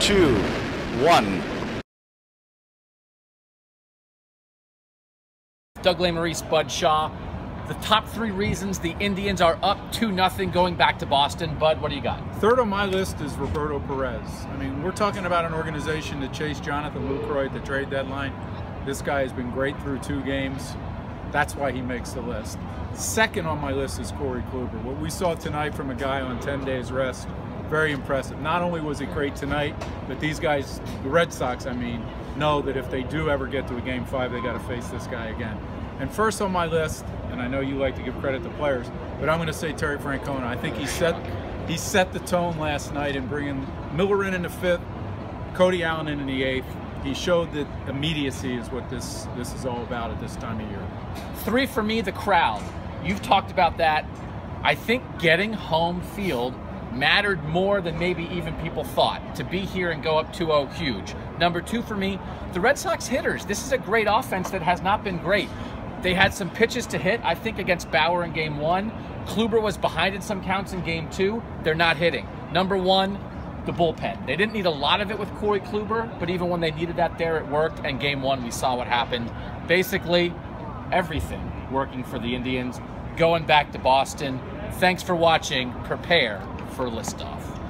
2, 1. Doug Lesmerises, Bud Shaw. The top 3 reasons the Indians are up 2-0 going back to Boston. Bud, what do you got? Third on my list is Roberto Perez. I mean, we're talking about an organization that chased Jonathan Lucroy at the trade deadline. This guy has been great through 2 games. That's why he makes the list. Second on my list is Corey Kluber. What we saw tonight from a guy on 10 days rest, very impressive. Not only was he great tonight, but these guys, the Red Sox, I mean, know that if they do ever get to a Game 5, they got to face this guy again. And first on my list, and I know you like to give credit to players, but I'm going to say Terry Francona. I think he set the tone last night in bringing Miller in the 5th, Cody Allen in the 8th. He showed that immediacy is what this is all about at this time of year. 3 for me, the crowd. You've talked about that. I think getting home field mattered more than maybe even people thought. To be here and go up 2-0, huge. Number 2 for me, the Red Sox hitters. This is a great offense that has not been great. They had some pitches to hit, I think, against Bauer in Game 1. Kluber was behind in some counts in Game 2. They're not hitting. Number 1, the bullpen. They didn't need a lot of it with Corey Kluber, but even when they needed that there, it worked. And Game 1, we saw what happened. Basically, everything working for the Indians, going back to Boston. Thanks for watching. Prepare for liftoff.